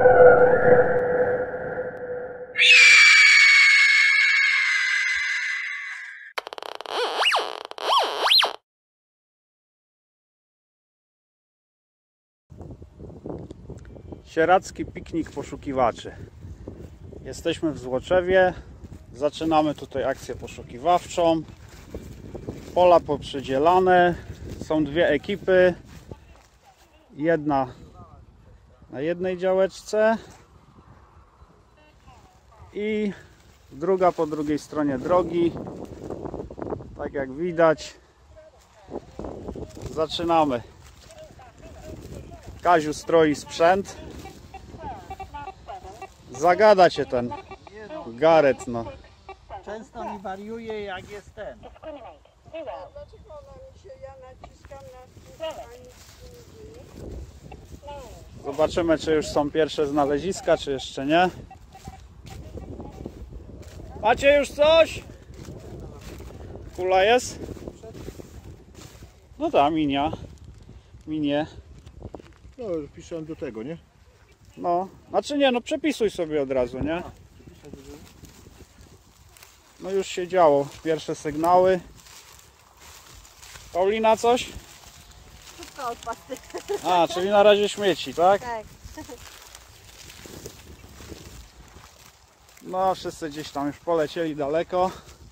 Sieradzki piknik poszukiwaczy. Jesteśmy w Złoczewie. Zaczynamy tutaj akcję poszukiwawczą. Pola poprzedzielane. Są dwie ekipy. Jedna na jednej działeczce i druga po drugiej stronie drogi. Tak jak widać. Zaczynamy. Kaziu stroi sprzęt. Zagada cię ten Gareth, no. Często mi wariuje, jak jest ten. Dlaczego ona mi się, ja naciskam na a nic nie dzieje? Zobaczymy, czy już są pierwsze znaleziska, czy jeszcze nie. Macie już coś? Kula jest? No ta minia. Minie. No, wpisałem do tego, nie? No, znaczy nie, no przepisuj sobie od razu, nie? No już się działo, pierwsze sygnały. Paulina coś? Szybko od pasty. A, czyli na razie śmieci, tak? Tak. No, wszyscy gdzieś tam już polecieli daleko.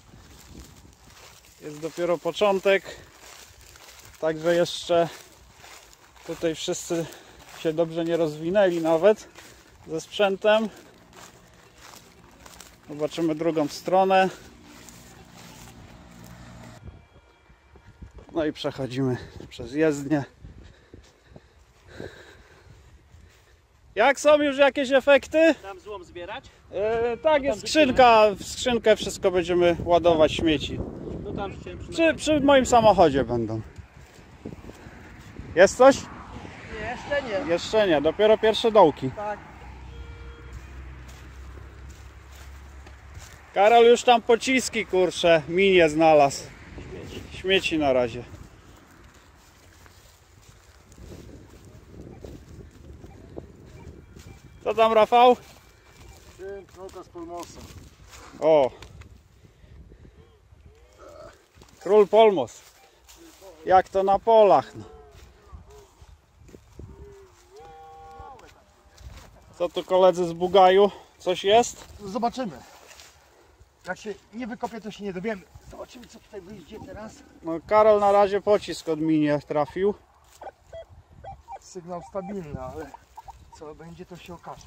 Jest dopiero początek. Także jeszcze tutaj wszyscy się dobrze nie rozwinęli nawet ze sprzętem. Zobaczymy drugą stronę. No i przechodzimy przez jezdnię. Jak są już jakieś efekty? Tam złom zbierać? Tak, jest skrzynka. W skrzynkę wszystko będziemy ładować śmieci. No tam chciałem Przy moim samochodzie będą. Jest coś? Nie, jeszcze nie. Jeszcze nie, dopiero pierwsze dołki. Tak. Karol już tam pociski, kurczę, minie znalazł. Śmieci na razie. Co tam, Rafał? Knota z Polmosa. O! Król Polmos. Jak to na polach. No. Co tu koledzy z Bugaju? Coś jest? Zobaczymy. Jak się nie wykopię, to się nie dowiemy. Zobaczymy, co tutaj wyjdzie teraz. No, Karol na razie pocisk od minie trafił. Sygnał stabilny, ale co będzie, to się okaże.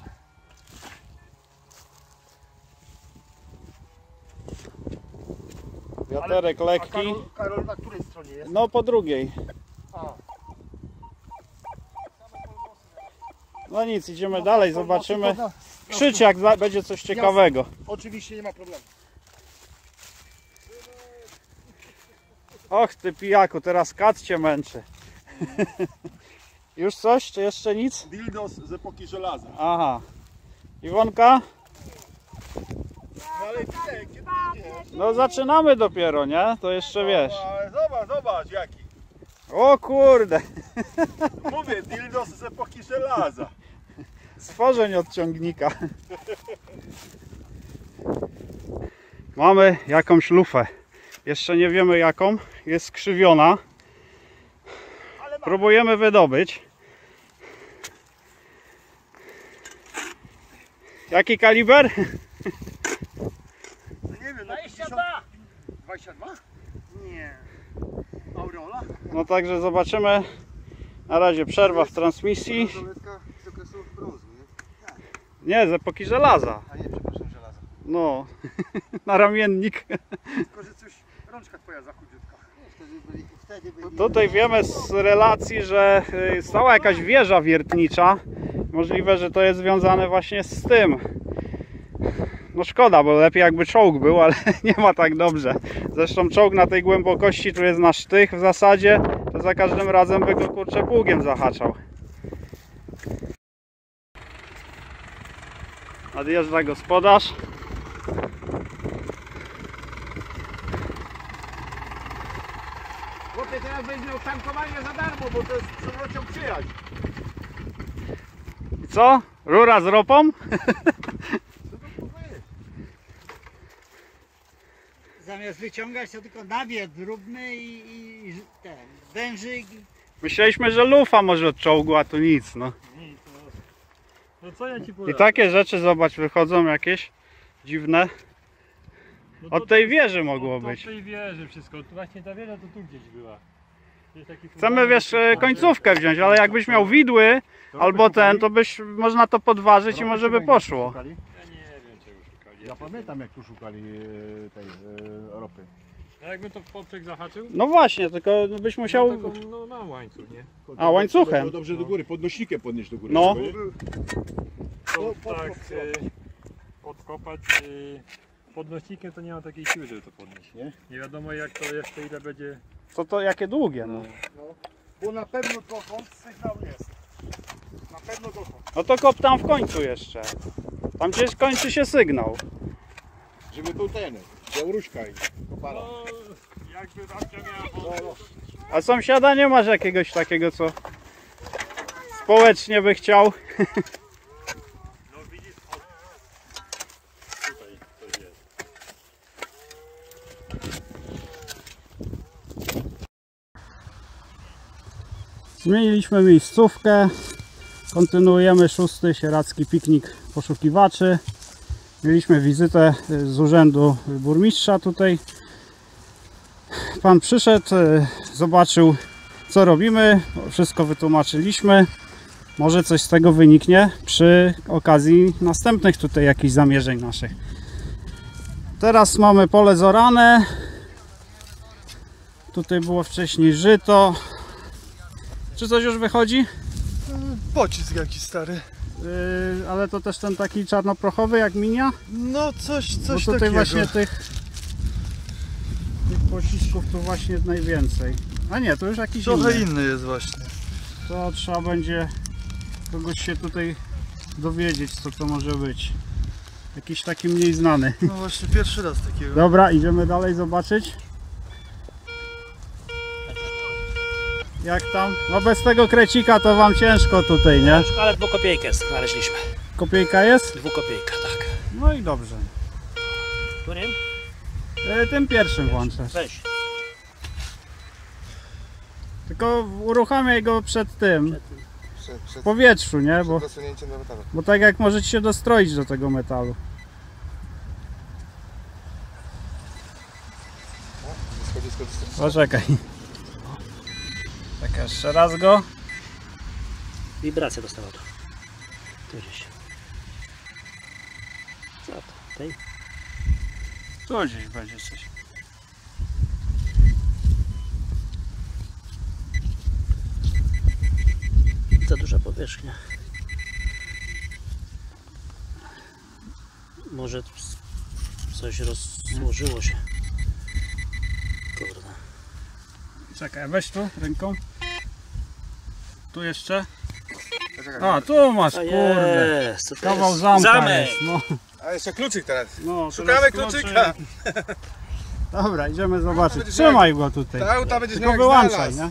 Wiaterek lekki. Karol na której stronie jest? No po drugiej. A. No nic, idziemy dalej, zobaczymy. No, Krzycz, jak będzie coś ciekawego. oczywiście nie ma problemu. Och ty pijaku, teraz kat cię męczy. Już coś, czy jeszcze nic? Dildos z epoki żelaza. Aha. Iwonka? No ale kiedy No zaczynamy dopiero, nie? To jeszcze wiesz. Ale zobacz jaki. O kurde. Mówię, dildos z epoki żelaza. Stworzeń od ciągnika. Mamy jakąś lufę. Jeszcze nie wiemy jaką. Jest skrzywiona. Próbujemy wydobyć. Jaki kaliber? No nie wiem, 22! 22? Nie. Aureola? No także zobaczymy. Na razie przerwa w transmisji. Z okresu brązu, nie? Nie, z epoki żelaza. A nie, przepraszam, żelaza. No, na ramiennik. Tylko, że coś, rączka twoja za chudziutka. Wtedy byli... Tutaj wiemy z relacji, że stała jakaś wieża wiertnicza. Możliwe, że to jest związane właśnie z tym. No szkoda, bo lepiej jakby czołg był, ale nie ma tak dobrze. Zresztą czołg na tej głębokości tu jest na sztych w zasadzie, to za każdym razem by go kurczę pługiem zahaczał. Nadjeżdża gospodarz. Chłopie, teraz będziesz miał tankowanie za darmo, bo to jest z przewrocią przyjać. I co? Rura z ropą? Zamiast wyciągać to tylko nawiet zróbmy i ten wężyk. Myśleliśmy, że lufa może od czołgu, a tu nic, no. No co ja ci I powiem? takie rzeczy, zobacz, wychodzą jakieś dziwne. No to Od tej wieży mogło od być. tej wieży wszystko. Tu właśnie ta wieża to tu gdzieś była. Jest taki Chcemy, fundament, wiesz, taki końcówkę wziąć, ale jakbyś miał widły albo ten, to byś można to podważyć i może by poszło. Ja nie wiem czego szukali. Ja pamiętam jak tu szukali tej ropy. A jakbym to w poprzek zahaczył? No właśnie, tylko byś musiał... No, taką, no mam łańcuch, nie? A, łańcuchem. Dobrze do góry, podnośnikiem podnieść do góry. No. To tak podkopać podnośnikiem to nie ma takiej siły, żeby to podnieść. Nie wiadomo jak to jeszcze ile będzie. Co to, jakie długie, no. Bo na pewno dokąd sygnał jest. Na pewno dokąd. No to kop tam w końcu jeszcze. Tam gdzieś kończy się sygnał. Żeby był ten, Białoruśka i kopara. No jakby babcia miała A sąsiada nie masz jakiegoś takiego, co społecznie by chciał? no widzisz tutaj coś jest. Zmieniliśmy miejscówkę. Kontynuujemy 6. sieradzki piknik poszukiwaczy. Mieliśmy wizytę z urzędu burmistrza tutaj. Pan przyszedł, zobaczył co robimy, wszystko wytłumaczyliśmy. Może coś z tego wyniknie przy okazji następnych tutaj jakichś zamierzeń naszych. Teraz mamy pole zorane. Tutaj było wcześniej żyto. Czy coś już wychodzi? Pocisk jakiś stary. Ale to też ten taki czarnoprochowy jak minia? No coś Bo tutaj takiego. właśnie tych pocisków tu właśnie najwięcej. A nie, to już jakiś Trochę inny. inny jest właśnie. To trzeba będzie kogoś się tutaj dowiedzieć, co to może być. Jakiś taki mniej znany. No właśnie pierwszy raz takiego. Dobra, idziemy dalej zobaczyć. Jak tam? No bez tego krecika to wam ciężko tutaj, nie? Ale dwukopejkę znaleźliśmy. Kopiejka jest? Dwukopejka, tak. No i dobrze. Którym? Tym pierwszym włączasz. Weź. Tylko uruchamiaj go przed tym, w Przed powietrzu, nie? Bo, zasunięciem do metalu. bo tak jak możecie się dostroić do tego metalu. Poczekaj. Tak jeszcze raz go. Wibrację dostało to. Tu gdzieś. Co to? Tej? Tu gdzieś będzie coś. Za duża powierzchnia. Może coś rozłożyło się. Kurde. Czekaj, weź tu ręką. Tu jeszcze. A, tu masz, A kurde. jest, to Kawał jest zamka zamek. jest. No, A jeszcze kluczyk teraz. no, Szukamy teraz kluczyka. Dobra, idziemy zobaczyć. będziesz Trzymaj go tutaj. Ta auta będziesz Tylko miał jak wyłączaj, znalazł. nie?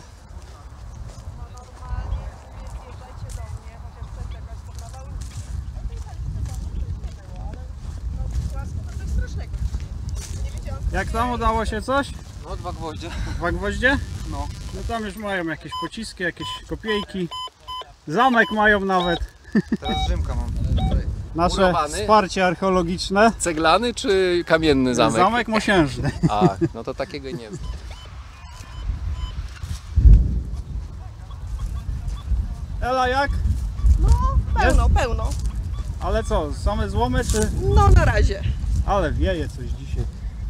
Jak tam udało się coś? No 2 gwoździe. 2 gwoździe? No. No tam już mają jakieś pociski, jakieś kopiejki. Zamek mają nawet. Teraz Rzymka mam. Nasze Murowany? wsparcie archeologiczne. Ceglany czy kamienny zamek? Zamek mosiężny. A, no to takiego nie znam. Ela jak? Pełno. Ale co, same złomy czy... No na razie. Ale wieje coś dzisiaj.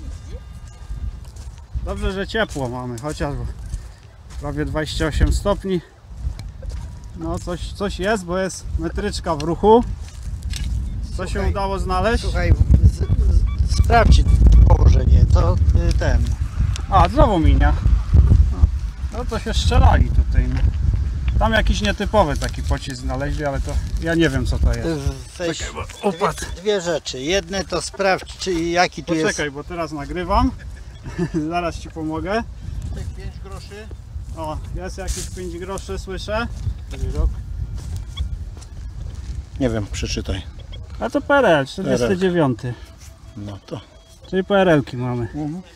Dobrze, że ciepło mamy, chociaż prawie 28 stopni. No coś jest, bo jest metryczka w ruchu. Co się udało znaleźć? Słuchaj, sprawdź położenie, to ten. A, znowu minia. No to się strzelali tutaj. No. Tam jakiś nietypowy taki pocisk znaleźli, ale to ja nie wiem co to jest. Weź Czekaj, bo upadł. dwie rzeczy. Jedne to sprawdź, czy jaki tu jest. Poczekaj, bo teraz nagrywam. Zaraz ci pomogę. 5 groszy. O, jest jakieś 5 groszy, słyszę. Nie wiem, przeczytaj. A to PRL, 49. No to. Czyli PRL-ki mamy.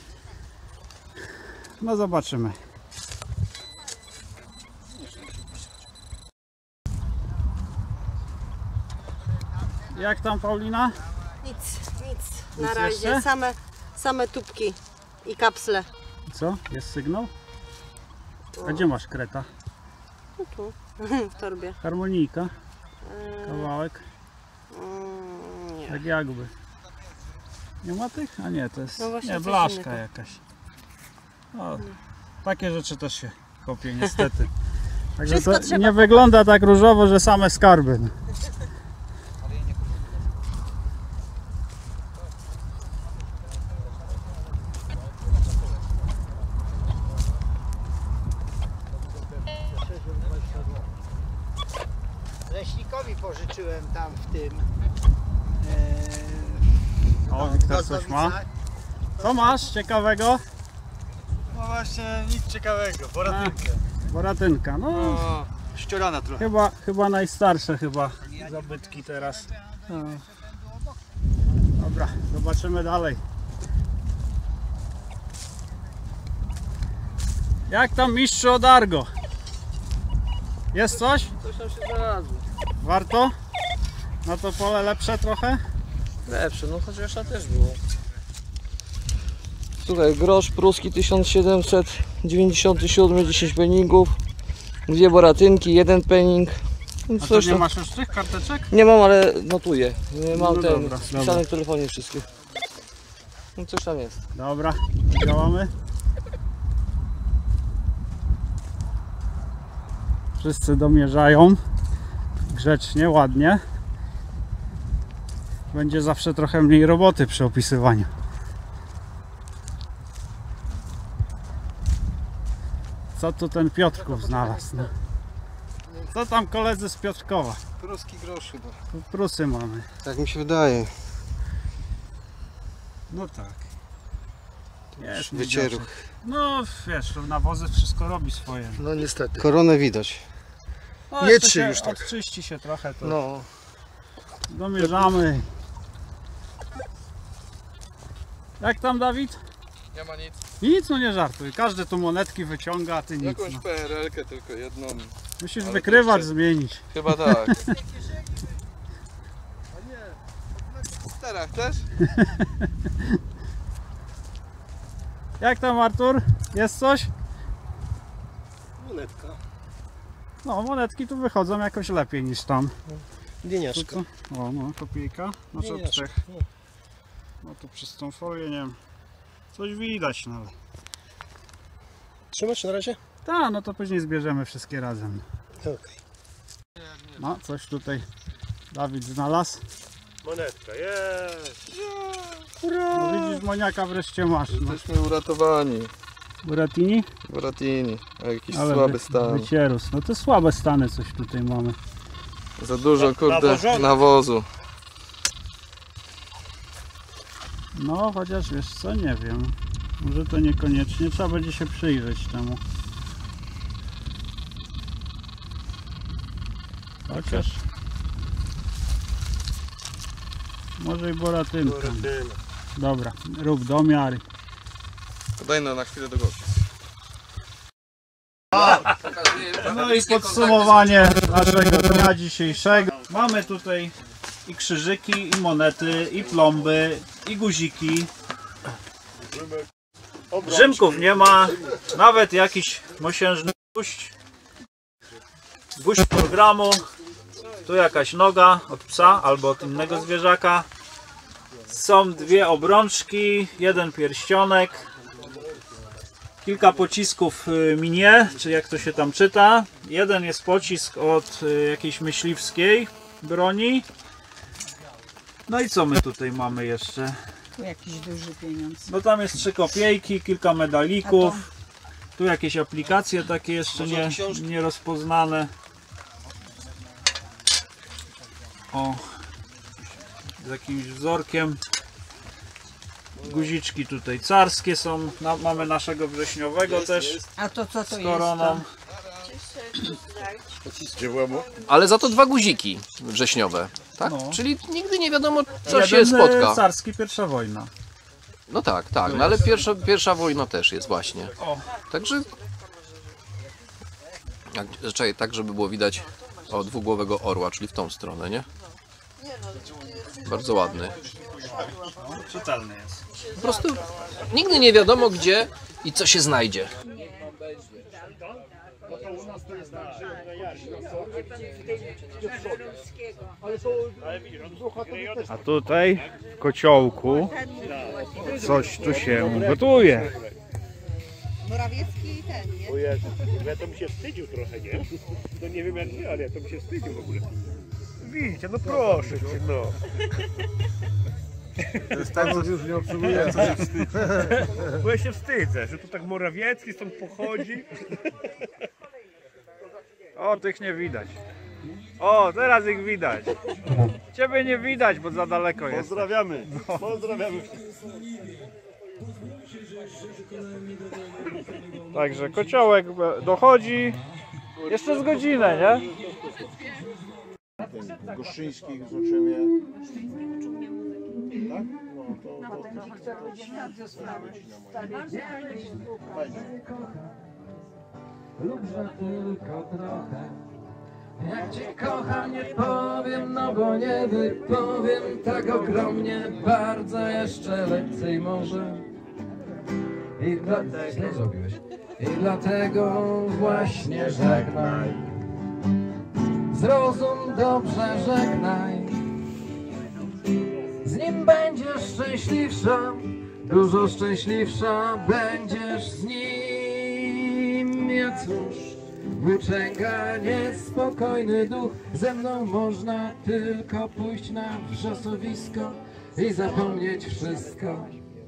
No zobaczymy. Jak tam, Paulina? Nic. Nic Na razie jeszcze? same tubki i kapsle. Co? Jest sygnał? A gdzie masz kreta? No tu, w torbie. Harmonijka? Kawałek? Nie. Tak jakby. Nie ma tych? A nie, to jest No właśnie nie, coś blaszka innego. jakaś. O, takie rzeczy też się kopie niestety. Także Wszystko to trzeba nie wygląda tak różowo, że same skarby. No. Leśnikowi pożyczyłem tam w tym. O, Wiktor coś ma. Co masz ciekawego? No właśnie, nic ciekawego, boratynkę. Boratynka. No, O, ściorana trochę. chyba najstarsze zabytki teraz. No. Dobra, zobaczymy dalej. Jak tam mistrzu od Argo? Jest coś? Coś tam się znalazło. Warto? Na to pole lepsze trochę? Lepsze, no chociaż to też było. Słuchaj, grosz pruski 1797, 10 penningów, 2 boratynki, 1 penning. No A to coś nie tam. masz już tych karteczek? Nie mam, ale notuję. Nie mam No ten dobra, spisane dobra. w telefonie wszystkie. No coś tam jest. Dobra, działamy. Wszyscy domierzają. Grzecznie, ładnie. Będzie zawsze trochę mniej roboty przy opisywaniu. Co tu ten Piotrków znalazł? No. Co tam koledzy z Piotrkowa? Pruski groszy, no. Tu Prusy mamy. Tak mi się wydaje. No tak. Jest Wycieru. widoczek. No wiesz, nawozy wszystko robi swoje. No niestety. Koronę widać. No, Nie jeszcze trzy się już tak. Odczyści się trochę, to No. domierzamy. Jak tam, Dawid? Nie ma nic. Nic, no nie żartuj. Każdy tu monetki wyciąga, a ty nic. No. PRL-kę tylko jedną. Musisz ale wykrywacz jeszcze- zmienić. Chyba tak. Teraz też? Jak tam, Artur? Jest coś? Monetka. No, monetki tu wychodzą jakoś lepiej niż tam. Tu Dieniaszka. co? O, no, kopiejka. Znaczy od Dieniaszka. trzech. No tu przez tą folię, nie wiem. Coś widać, no ale... Trzymać na razie? Ta, no to później zbierzemy wszystkie razem. Okej. No, coś tutaj Dawid znalazł. Monetka, jest! No widzisz, Moniaka wreszcie masz. No. Jesteśmy uratowani. Buratini? Boratini, a jakiś Ale słaby stan. Wycierus. No to słabe stany coś tutaj mamy. Za dużo, kurde, Nawożony. nawozu. No, chociaż wiesz co, nie wiem. Może to niekoniecznie. Trzeba będzie się przyjrzeć temu. Chociaż... Może i boratynka. Dobra, rób domiar. Daj na chwilę do gościa. No i podsumowanie naszego dnia dzisiejszego. Mamy tutaj i krzyżyki, i monety, i plomby, i guziki. Rzymków nie ma, nawet jakiś mosiężny gwóźdź programu. Tu jakaś noga od psa albo od innego zwierzaka. Są 2 obrączki, 1 pierścionek. Kilka pocisków minie, czy jak to się tam czyta. Jeden jest pocisk od jakiejś myśliwskiej broni. No i co my tutaj mamy jeszcze? Tu jakiś duży pieniądz. No tam jest 3 kopiejki, kilka medalików. Tu jakieś aplikacje takie jeszcze nie rozpoznane. O, z jakimś wzorkiem. Guziczki tutaj carskie są. Mamy naszego wrześniowego też A to co to z koroną. jest? Ale za to 2 guziki wrześniowe, tak? Czyli nigdy nie wiadomo, co się spotka. Carski, pierwsza wojna. No tak, tak, no ale pierwsza wojna też jest właśnie. Także... Czekaj, tak żeby było widać o dwugłowego orła, czyli w tą stronę, nie? Bardzo ładny. Czytelny jest. Po prostu nigdy nie wiadomo gdzie i co się znajdzie. A tutaj w kociołku coś tu się gotuje. Morawiecki i ten, nie? O Jezu, ja to bym się wstydził trochę, nie? To nie wiem jak nie, ale ja to bym się wstydził w ogóle. Widzicie, no proszę cię, no. To jest tak, że już nie obsługuję, co się wstydzi. Bo ja się wstydzę, że tu tak Morawiecki stąd pochodzi. O, tych nie widać. O, teraz ich widać. Ciebie nie widać, bo za daleko jest. Pozdrawiamy, pozdrawiamy. Także kociołek dochodzi. Jeszcze z godzinę, nie? Goszczyńskich zobaczymy. Tak? Lubię tylko trochę. Jak cię kocham, nie powiem, no bo nie wypowiem tak ogromnie, bardzo jeszcze więcej może. I źle zrobiłeś. I dlatego właśnie żegnaj. Zrozum dobrze, żegnaj. Z nim będziesz szczęśliwsza, dużo szczęśliwsza będziesz z nim. Ja cóż, włóczęga niespokojny duch, ze mną można tylko pójść na wrzosowisko i zapomnieć wszystko.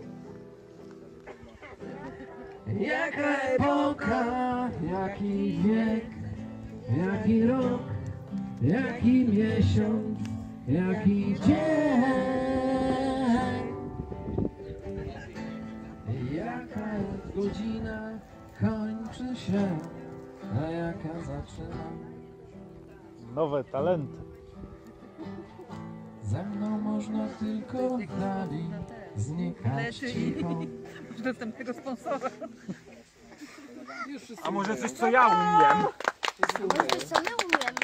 Jaka epoka, jaki wiek, jaki rok, jaki miesiąc, jaki dzień. Jaka godzina kończy się, a jaka zaczyna. Nowe talenty. Ze mną można tylko w dali znikać cicho. Następnego sponsora. A może coś co ja umiem? Co my umiemy?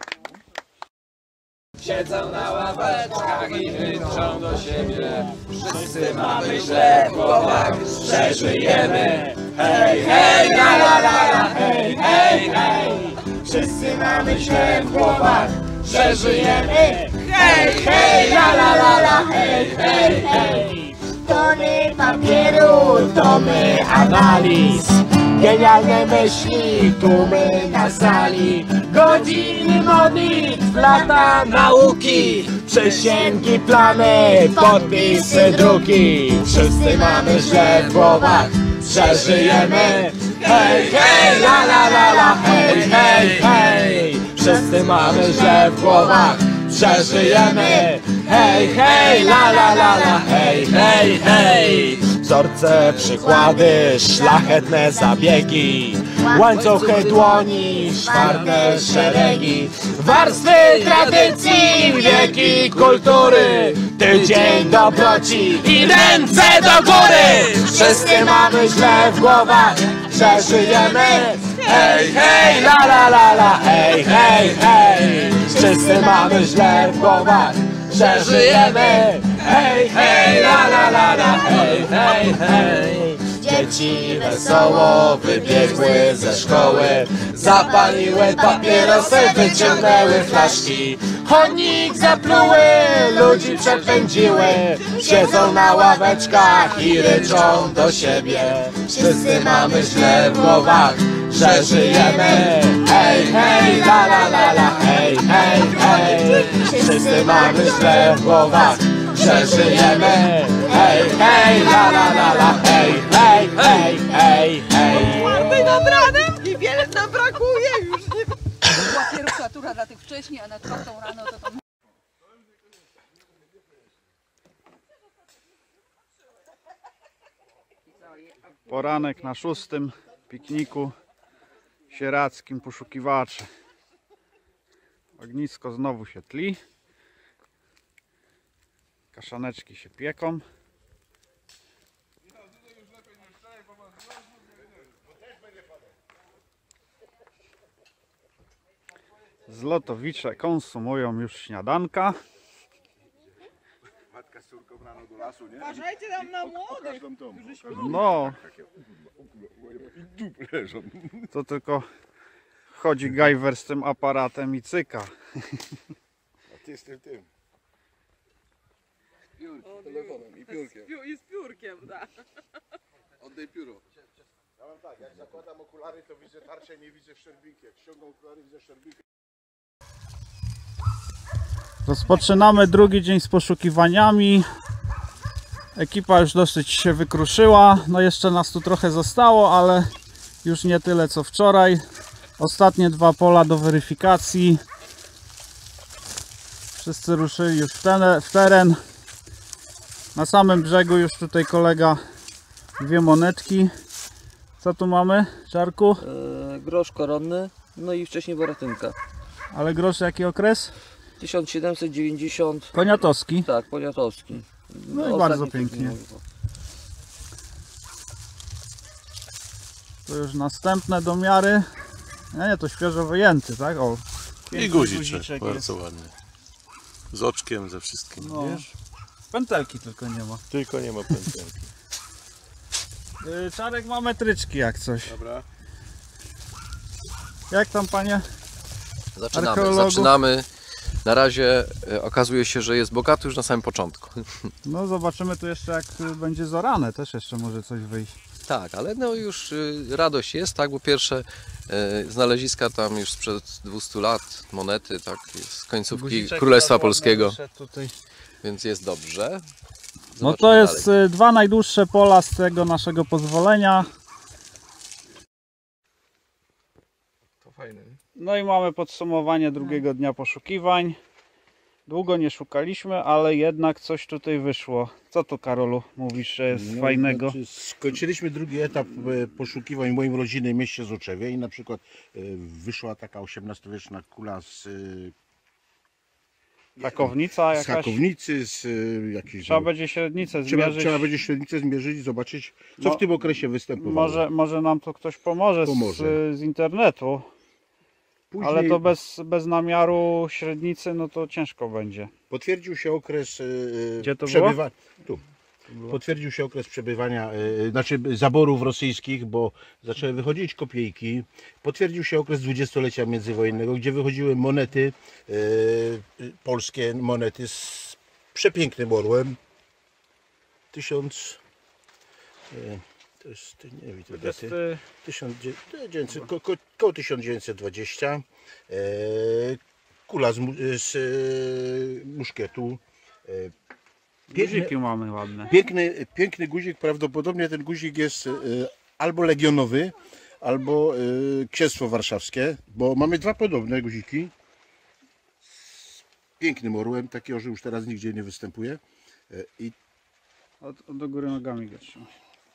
Siedzą na ławeczkach i ryczą do siebie. Wszyscy mamy źle w głowach, że żyjemy. Hej, hej, la la la la, hej, hej, hej. Wszyscy mamy źle w głowach, że żyjemy. Hej, hej, la la la la, hej, hej, hej. Tony papieru, tomy analiz, genialne myśli, tłumy na sali, godziny modlitw, lata nauki, przysięgi, plany, podpisy, druki. Wszyscy mamy źle w głowach, że żyjemy. Hej, hej, la la la la, hej, hej, hej. Wszyscy mamy źle w głowach, że żyjemy. Hej, hej, la la la la, hej, hej, hej. Wzorce, przykłady, szlachetne zabiegi, łańcuchy dłoni, czwarte szeregi, warstwy tradycji, wieki kultury, tydzień dobroci i ręce do góry. Wszyscy mamy źle w głowach, że żyjemy. Hej, hej, la la la la, hej, hej, hej. Wszyscy mamy źle w głowach, że żyjemy. Hej, hej, la la la la, hej, hej, hej. Dzieci wesoło wybiegły ze szkoły, zapaliły papierosy, wyciągnęły flaszki. Chodnik zapluły, ludzi przepędziły, siedzą na ławeczkach i ryczą do siebie. Wszyscy mamy źle w głowach, że żyjemy. Hej, hej, la la la la, hej, hej, hej. Wszyscy mamy źle w głowach, że żyjemy. Hej, hej, la la la la, hej, hej, hej, hej, hej. Czwartej nad ranem i wiele nam brakuje już. Była pierwsza tura dla tych wcześniej, a na czwartą rano to tam... Poranek na 6. pikniku. sieradzkim poszukiwacze. Ognisko znowu się tli. Kaszaneczki się pieką. Zlotowicze konsumują już śniadanka. Matka z córką rano do lasu, nie? Uważajcie tam na młodych. No, to tylko chodzi Gajwer z tym aparatem i cyka. A ty z tym. Telefonem i piórkiem. I z piórkiem, tak. Oddaj pióro. Ja mam tak, jak zakładam okulary, to widzę tarczę, nie widzę szczerbinki. Jak ściągam okulary, widzę szczerbinkę. Rozpoczynamy drugi dzień z poszukiwaniami. Ekipa już dosyć się wykruszyła. No jeszcze nas tu trochę zostało, ale już nie tyle co wczoraj. Ostatnie 2 pola do weryfikacji. Wszyscy ruszyli już w teren. Na samym brzegu już tutaj kolega 2 monetki. Co tu mamy, Czarku? Grosz koronny, no i wcześniej boratynka. Ale grosz jaki okres? 1790. Poniatowski. Tak, poniatowski. No i Ostatni bardzo typ pięknie. nie mówię. To już następne domiary. Nie, to świeżo wyjęty, tak? O, I guziczek bardzo ładny. Z oczkiem, ze wszystkim, no. wiesz? Pętelki tylko nie ma. Tylko nie ma pętelki. Czarek ma metryczki jak coś. Dobra. Jak tam, panie? Zaczynamy. Na razie okazuje się, że jest bogaty już na samym początku. No zobaczymy tu jeszcze jak będzie zorane, też jeszcze może coś wyjść. Tak, ale no już radość jest, tak, bo pierwsze znaleziska tam już sprzed 200 lat, monety, tak, z końcówki Guziczek Królestwa Polskiego, tutaj. więc jest dobrze. No Zobaczmy to jest dalej. 2 najdłuższe pola z tego naszego pozwolenia. To fajne. No i mamy podsumowanie drugiego dnia poszukiwań. Długo nie szukaliśmy, ale jednak coś tutaj wyszło. Co tu, Karolu, mówisz, że jest fajnego? Znaczy, skończyliśmy drugi etap poszukiwań w moim rodzinnym mieście Złoczewie i na przykład wyszła taka XVIII-wieczna kula z Hakownica z jakaś? hakownicy, z jakiejś... Trzeba będzie średnicę zmierzyć. Trzeba będzie średnicę zmierzyć i zobaczyć, co w tym okresie występowało. Może nam to ktoś pomoże. Z internetu. Później Ale to bez namiaru średnicy, no to ciężko będzie. potwierdził się okres Gdzie to przebywania. Tu. Potwierdził się okres przebywania, znaczy zaborów rosyjskich, bo zaczęły wychodzić kopiejki. Potwierdził się okres dwudziestolecia międzywojennego, gdzie wychodziły monety, polskie monety z przepięknym orłem. 1000, to jest, nie wiem, te daty. 1900, koło 1920. Kula z muszkietu. Guziki mamy ładne. Piękny guzik, prawdopodobnie ten guzik jest albo legionowy, albo księstwo warszawskie, bo mamy 2 podobne guziki z pięknym orłem, takiego, że już teraz nigdzie nie występuje. I Do góry nogami go trzymaj.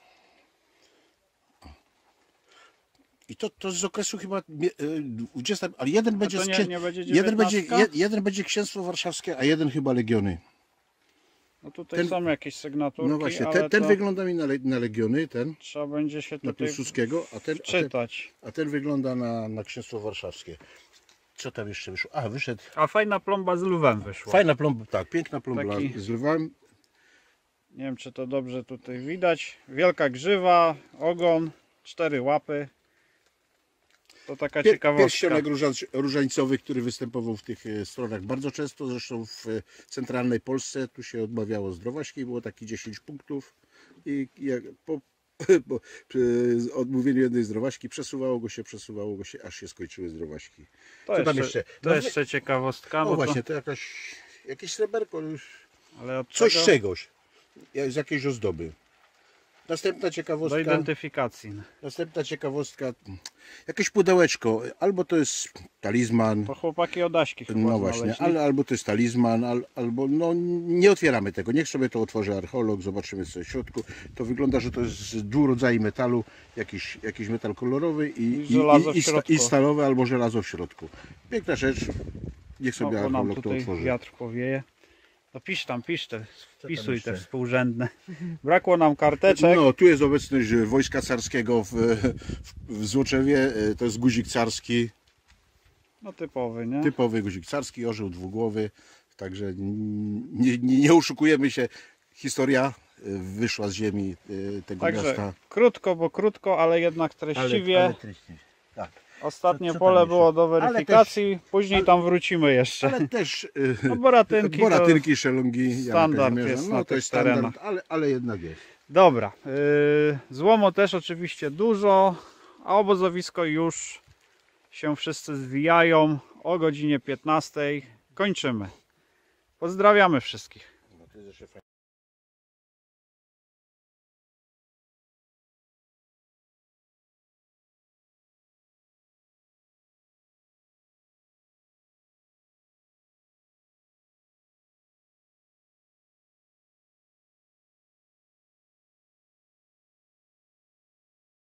I to z okresu chyba 20, ale jeden będzie, to nie będzie jeden będzie księstwo warszawskie, a jeden chyba legiony. No tutaj są jakieś sygnaturki, no właśnie, ale ten wygląda mi na legiony, ten trzeba będzie się na tutaj Piłsudskiego, czytać. A ten wygląda na księstwo warszawskie. Co tam jeszcze wyszło? A, wyszedł. A fajna plomba z lwem wyszła. Fajna plomba, tak, piękna plomba Taki... z lwem. Nie wiem, czy to dobrze tutaj widać. Wielka grzywa, ogon, 4 łapy. To taka ciekawostka. Pierścionek różańcowy, który występował w tych stronach bardzo często, zresztą w centralnej Polsce. Tu się odmawiało zdrowaśki, było taki 10 punktów i po odmówieniu jednej zdrowaśki przesuwało go się, aż się skończyły zdrowaśki. To jeszcze ciekawostka. No właśnie, to jakieś sreberko, ale coś z czegoś, z jakiejś ozdoby. Następna do ciekawostka. identyfikacji. Następna ciekawostka. Jakieś pudełeczko. Albo to jest talizman. To chłopaki od Aśki chyba No właśnie, znaleźli. ale albo to jest talizman, albo no nie otwieramy tego. Niech sobie to otworzy archeolog, zobaczymy co jest w środku. To wygląda, że to jest dwóch rodzajów metalu, jakiś metal kolorowy I żelazo w środku. i stalowe albo żelazo w środku. Piękna rzecz. Niech sobie No, bo nam archeolog to tutaj otworzy. wiatr powieje. No pisz te, wpisuj te współrzędne. Brakło nam karteczek. No, tu jest obecność wojska carskiego w Złoczewie. To jest guzik carski. No typowy, nie? Typowy guzik carski, orzeł dwugłowy. Także nie oszukujemy się. Historia wyszła z ziemi tego Także miasta. krótko, bo krótko, ale jednak treściwie. Ale treściwie. Tak. Ostatnie Co tam pole jeszcze? było do weryfikacji, później tam wrócimy jeszcze. Ale też No boratynki, szelongi, standard jest na no to tych jest standard, terenach. ale jednak jest. Dobra, złomu też oczywiście dużo, a obozowisko już się wszyscy zwijają. O godzinie 15 kończymy. Pozdrawiamy wszystkich.